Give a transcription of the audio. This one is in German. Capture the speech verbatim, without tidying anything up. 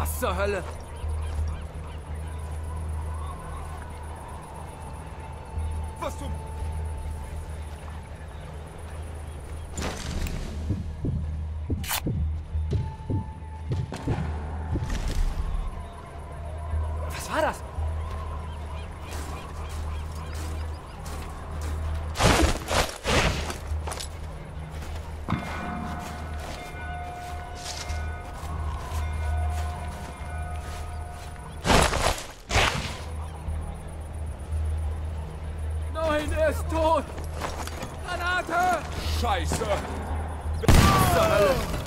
Was zur Hölle? Was zum... Was war das? Nein, er ist tot! Granate! Scheiße! Was zur Hölle?